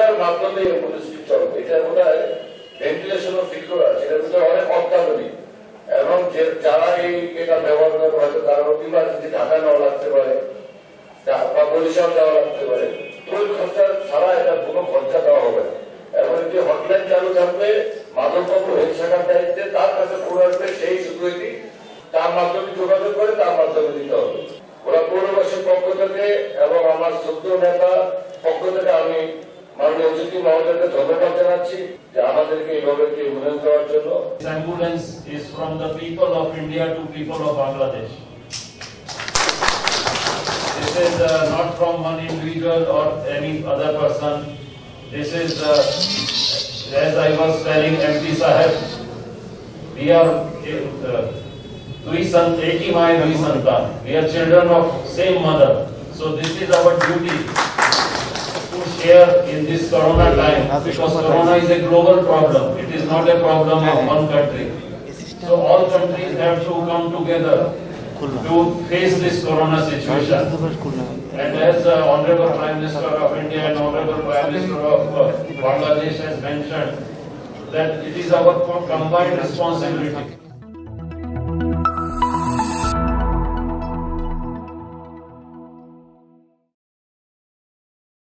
ব্যবস্থার মাধ্যমে পরিস্থিতি চলবে। এটার মধ্যে ভেন্টিলেশনও ফিট করা আছে, এটার মধ্যে অনেক অত্যাধুনিক এবং যারা এটা ব্যবহার করে হয়তো কারো ইমার্জেন্সি ঢাকা নেওয়া লাগতে পারে বা বরিশাল দেওয়া লাগতে পারে, ওই খরচা ছাড়া এটা কোনো খরচা দেওয়া হবে না। এবং একটি হটলাইন চালু থাকবে, মাদকদ্রব্য হেলথ শাখার দায়িত্বে, তার কাছে ফোন আসবে, সেই শুধু এটি তার মাধ্যমে যোগাযোগ করে তার মাধ্যমে দিতে হবে। ওরা পৌরবাসীর পক্ষ থেকে এবং আমার শ্রদ্ধ নেতা পক্ষ থেকে আমি মাননীয় অতিথি মহোদয়কে ধন্যবাদ জানাচ্ছি যে আমাদেরকে এইভাবে অ্যাম্বুলেন্স দেওয়ার জন্য। Ambulance is from the people of India to people of Bangladesh. This is not from one individual or any other person. This is, as I was telling MP Sahib, we are we are children of same mother. So this is our duty to share in this corona time, because corona is a global problem. It is not a problem of one country. So all countries have to come together to face this corona situation. And as Honorable Prime Minister of India and Honorable Prime Minister of Bangladesh has mentioned, that it is our combined responsibility.